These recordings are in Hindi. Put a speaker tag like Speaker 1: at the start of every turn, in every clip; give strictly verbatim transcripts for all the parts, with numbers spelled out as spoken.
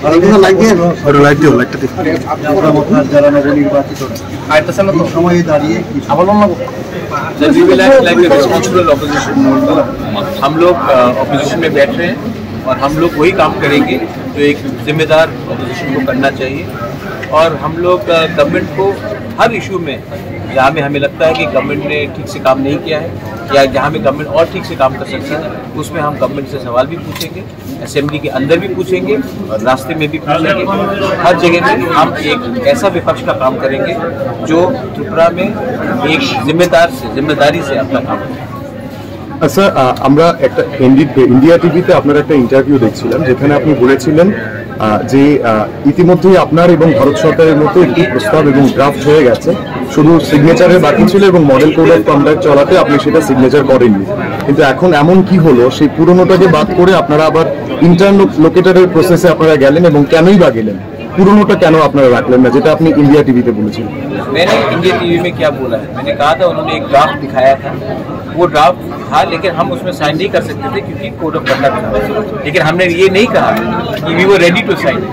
Speaker 1: हम लोग ऑपोजिशन में बैठ रहे हैं और हम लोग वही काम करेंगे जो एक जिम्मेदार ऑपोजिशन को करना चाहिए। और हम लोग गवर्नमेंट को हर इशू में जहाँ में हमें लगता है कि गवर्नमेंट ने ठीक से काम नहीं किया है या जहाँ में गवर्नमेंट और ठीक से काम कर सकता है, उसमें हम गवर्नमेंट से सवाल भी पूछेंगे, असेंबली के अंदर भी पूछेंगे और रास्ते में भी पूछेंगे। हर जगह में हम एक ऐसा विपक्ष का काम करेंगे जो त्रिपुरा में एक जिम्मेदार से जिम्मेदारी से अपना काम करें।
Speaker 2: আচ্ছা, আমরা একটা ইন্ডিয়া টিভিতে আপনার একটা ইন্টারভিউ দেখছিলাম যেখানে আপনি বলেছিলেন যে ইতিমধ্যেই আপনার এবং ভারত সরকারের মধ্যে একটি প্রস্তাব এবং ড্রাফট হয়ে গেছে, শুধু সিগনেচারের বাকি ছিল এবং মডেল কোড অফ কন্ডাক্ট চলাতে আপনি সেটা সিগনেচার করেননি। কিন্তু এখন এমন কি হলো সেই পুরনোটাকে বাদ করে আপনারা আবার ইন্টারলোকেটরের প্রসেসে আপনারা গেলেন এবং কেনই বা গেলেন? পুরনোটা কেন আপনারা রাখলেন না যেটা আপনি ইন্ডিয়া টিভিতে বলেছিলেন?
Speaker 1: मैंने इंडिया टीवी में क्या बोला है, मैंने कहा था उन्होंने एक ड्राफ्ट दिखाया था, वो ड्राफ्ट था लेकिन हम उसमें साइन नहीं कर सकते थे क्योंकि कोड ऑफ कंडक्ट था। लेकिन हमने ये नहीं कहा कि we were ready to sign.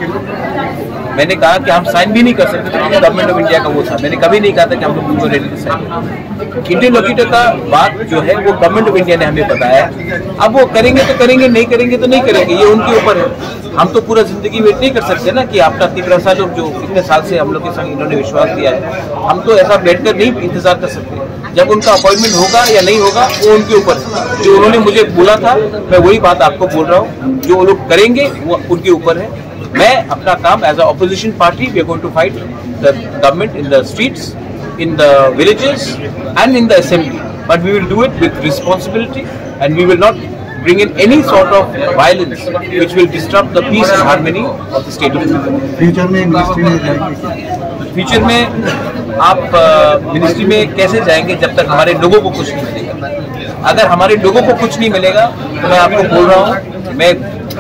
Speaker 1: मैंने कहा कि हम साइन भी नहीं कर सकते थे क्योंकि गवर्नमेंट ऑफ इंडिया का वो था। मैंने कभी नहीं कहा था कि हम लोग रेडी टू साइन। इंटरलोकेटर का बात जो है वो गवर्नमेंट ऑफ इंडिया ने हमें बताया। अब वो करेंगे तो करेंगे, नहीं करेंगे तो नहीं करेंगे, ये उनके ऊपर है। हम तो पूरा जिंदगी वेट नहीं कर सकते ना कि आपका तीव्र सा लोग जो इतने साल से हम लोग के संग इन्होंने विश्वास दिया है, हम तो ऐसा बैठकर नहीं इंतजार कर सकते। जब उनका अपॉइंटमेंट होगा या नहीं होगा वो उनके ऊपर है। जो उन्होंने मुझे बोला था मैं वही बात आपको बोल रहा हूँ, जो वो लोग करेंगे वो उनके ऊपर है। मैं अपना काम as a opposition party we are going to fight the government in the streets, in the villages and in the assembly, but we will do it with responsibility and we will not bring in any sort of violence which will disrupt the peace and harmony of the state of India.
Speaker 3: Future में मिनिस्ट्री में जाएंगे?
Speaker 1: फ्यूचर में आप मिनिस्ट्री में कैसे जाएंगे जब तक हमारे लोगों को कुछ नहीं मिलेगा? अगर हमारे लोगों को कुछ नहीं मिलेगा तो मैं आपको बोल रहा हूँ मैं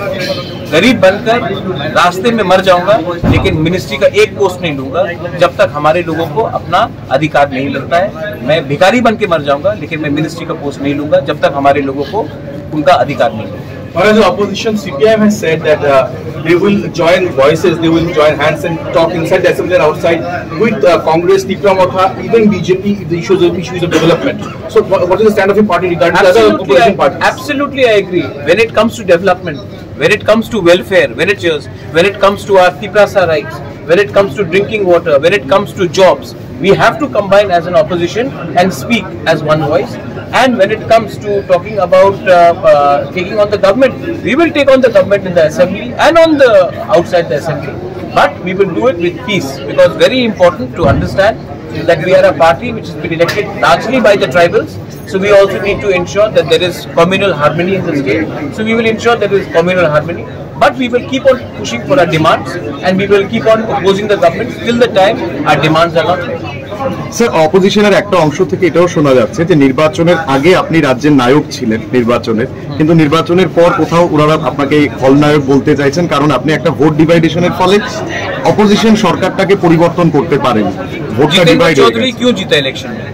Speaker 1: गरीब बनकर रास्ते में मर जाऊंगा लेकिन मिनिस्ट्री का एक पोस्ट नहीं लूंगा जब तक हमारे लोगों को अपना अधिकार नहीं मिलता है। मैं भिखारी बन के मर जाऊंगा लेकिन मैं मिनिस्ट्री का पोस्ट नहीं लूंगा जब तक हमारे लोगों को उनका अधिकार नहीं मिलेगा।
Speaker 4: Or as the opposition, C P I M has said that uh, they will join voices, they will join hands and talk inside the assembly and outside with uh, Congress, T P M, even B J P, the issues of issues of development. So, what, what is the stand of your party regarding the other opposition parties?
Speaker 1: Absolutely, I agree. When it comes to development, when it comes to welfare, when it is, when it comes to our Tiprasa rights, when it comes to drinking water, when it comes to jobs, we have to combine as an opposition and speak as one voice. And when it comes to talking about uh, uh, taking on the government, we will take on the government in the assembly and on the outside the assembly. But we will do it with peace, because very important to understand that we are a party which has been elected largely by the tribals. So we also need to ensure that there is communal harmony in the state. So we will ensure that there is communal harmony. But we will keep on pushing for our demands and we will keep on opposing the government till the time our demands are not met.
Speaker 2: Sir, অপোজিশনের একটা অংশ থেকে এটাও শোনা যাচ্ছে যে নির্বাচনের আগে আপনি রাজ্যের নায়ক ছিলেন নির্বাচনের, কিন্তু নির্বাচনের পর কোথাও ওনারা আপনাকে খলনায়ক বলতে চাইছেন কারণ আপনি একটা ভোট ডিভাইডেশনের ফলে অপোজিশন সরকারটাকে পরিবর্তন করতে পারেন। ভোটটা ডিভাইড হয়ে
Speaker 1: चौधरी क्यों जीता इलेक्शन में?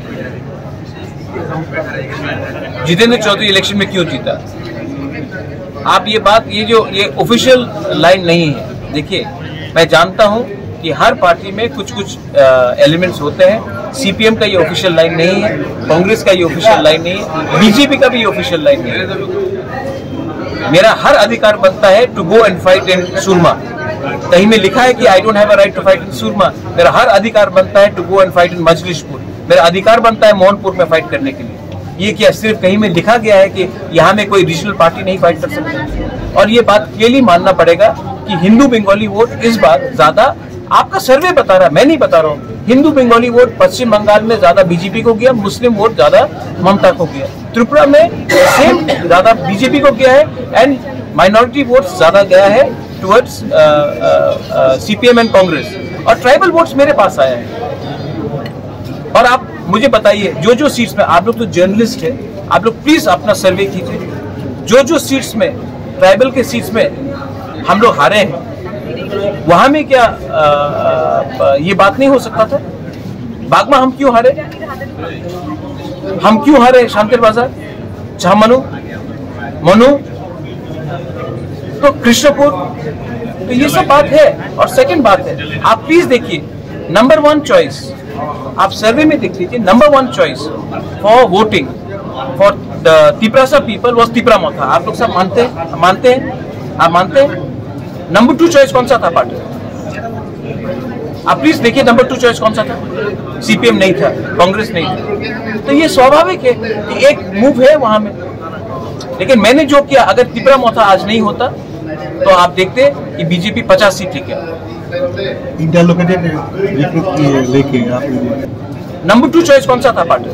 Speaker 1: जितेंद्र चौधरी इलेक्शन में क्यों जीता? आप ये बात, ये जो ये ऑफिशियल लाइन नहीं है। देखिए, मैं जानता हूं कि हर पार्टी में कुछ कुछ एलिमेंट्स होते हैं। सीपीएम का ये ऑफिशियल लाइन नहीं है, कांग्रेस का ये ऑफिशियल लाइन नहीं है, बीजेपी का भी ये ऑफिशियल लाइन नहीं है। मेरा हर अधिकार बनता है to go and fight in Surma. कहीं में लिखा है कि I don't have a right to fight in Surma. मेरा हर अधिकार बनता है to go and fight in Majlispur. मेरा अधिकार बनता है मोहनपुर में फाइट करने के लिए। ये क्या सिर्फ कहीं में लिखा गया है कि यहाँ में कोई रीजनल पार्टी नहीं फाइट कर सकती? और ये बात क्लियरली मानना पड़ेगा कि हिंदू बंगाली वोट इस बार ज्यादा, आपका सर्वे बता रहा है, मैं नहीं बता रहा हूँ, हिंदू बंगाली वोट पश्चिम बंगाल में ज्यादा बीजेपी को गया, मुस्लिम वोट ज्यादा ममता को गया। त्रिपुरा में सेम ज्यादा बीजेपी को गया है एंड माइनॉरिटी वोट ज्यादा गया है टुवर्ड्स सीपीएम एंड कांग्रेस, और ट्राइबल वोट्स मेरे पास आया है। और आप मुझे बताइए, जो जो सीट्स में, आप लोग तो जर्नलिस्ट है, आप लोग प्लीज अपना सर्वे कीजिए, जो जो सीट्स में, ट्राइबल के सीट्स में हम लोग हारे हैं, वहां में क्या आ, आ, ये बात नहीं हो सकता था? बागमा हम क्यों हारे? हम क्यों हारे शांतिर बाजार, झामनू, मनु? तो तो कृष्णपुर, तो ये सब बात है। और सेकंड बात है, आप प्लीज देखिए नंबर वन चॉइस, आप सर्वे में देख लीजिए, number one choice for voting for the Tiprasa people was Tipra Motha. आप लोग सब मानते हैं, मानते हैं, आप मानते हैं? नंबर टू चॉइस कौन सा था पार्टी? आप प्लीज देखिए नंबर टू चॉइस कौन सा था? सीपीएम नहीं था, कांग्रेस नहीं था। तो ये स्वाभाविक है कि एक मूव है वहां में। लेकिन मैंने जो किया, अगर तिपरा मोथा आज नहीं होता तो आप देखते कि बीजेपी पचास सीट लेके
Speaker 3: इंटरलोकेटेड लेके
Speaker 1: नंबर टू चॉइस कौन सा था पार्टी?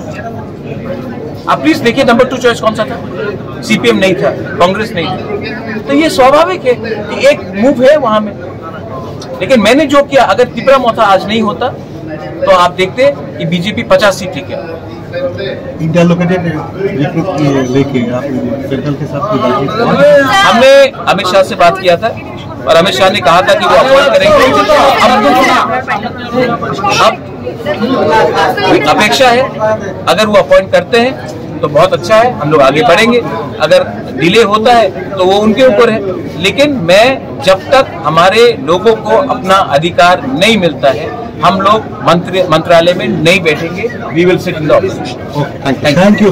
Speaker 1: आप प्लीज देखिए नंबर टू चॉइस कौन सा था? सीपीएम नहीं था, कांग्रेस नहीं था। तो ये स्वाभाविक है कि एक मूव है वहां में। लेकिन मैंने जो किया, अगर तिपरा मोथा आज नहीं होता तो आप देखते कि बीजेपी पचास सीट लेके
Speaker 3: इंटरलोकेटेड लेके सेंट्रल के साथ
Speaker 1: हमने अमित शाह से बात किया था और अमित शाह ने कहा था कि वो अपॉइंट करेंगे। अब अब अपेक्षा है, अगर वो अपॉइंट करते हैं तो बहुत अच्छा है, हम लोग आगे बढ़ेंगे। अगर डिले होता है तो वो उनके ऊपर है। लेकिन मैं, जब तक हमारे लोगों को अपना अधिकार नहीं मिलता है, हम लोग मंत्री मंत्रालय में नहीं बैठेंगे। We will sit in the opposition.
Speaker 3: Thank you.